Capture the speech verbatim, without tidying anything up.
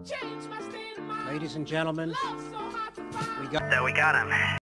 Ladies and gentlemen, we got, So we got him.